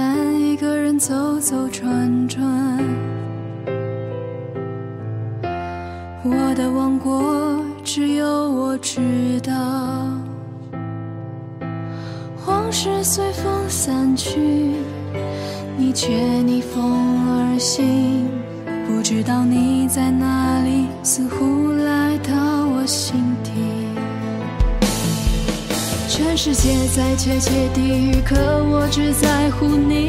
单，一个人走走转转，我的王国只有我知道，往事随风散去，你却逆风而行，不知道你在哪里，似乎来到我心底。全世界在窃窃低语，可我只在乎你。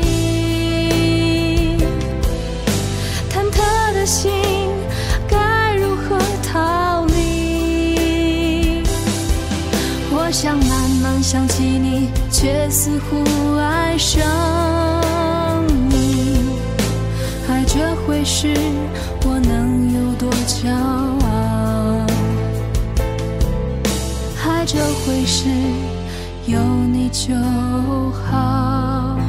忐忑的心该如何逃离？我想慢慢想起你，却似乎爱上你。爱这回事，我能有多骄傲？爱这回事，有你就好。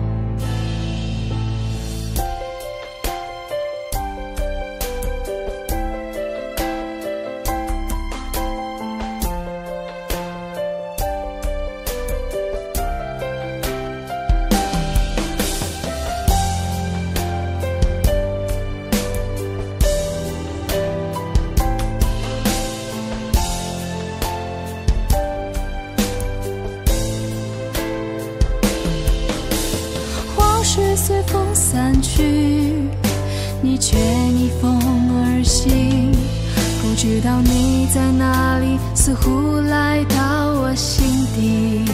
随风散去，你却逆风而行，不知道你在哪里，似乎来到我心底。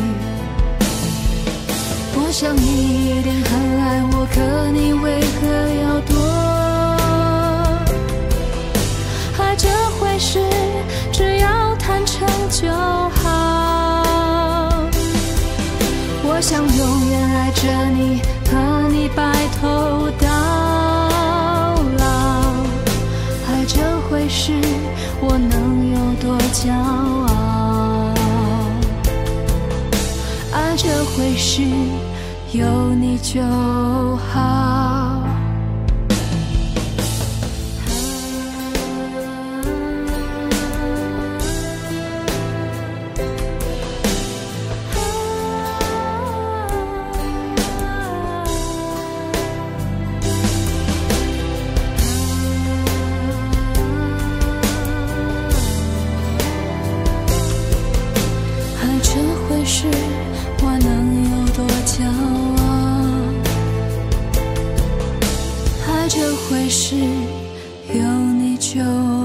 我想你一定很爱我，可你为何要躲？爱这回事，只要坦诚就好。我想永远爱着你，和你白头到老。爱这回事，我能有多骄傲？爱这回事，有你就好。是我能有多骄傲？爱这回事，有你就